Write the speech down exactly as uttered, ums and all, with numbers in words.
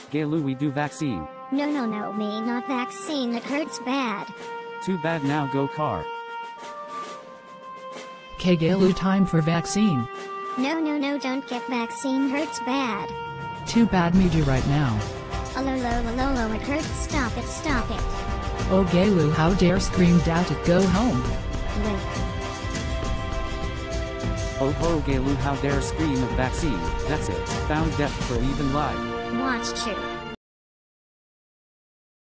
Gayloo, we do vaccine. No no no, me not vaccine, it hurts bad. Too bad, now go car. K Gayloo, time for vaccine. No no no, don't get vaccine, hurts bad. Too bad, me do right now. Alolo alolo, it hurts, stop it, stop it. Oh Gayloo, how dare scream doubt it, go home. Wait. Oh ho Gayloo, how dare scream of vaccine, that's it, found death for even life. Watch you.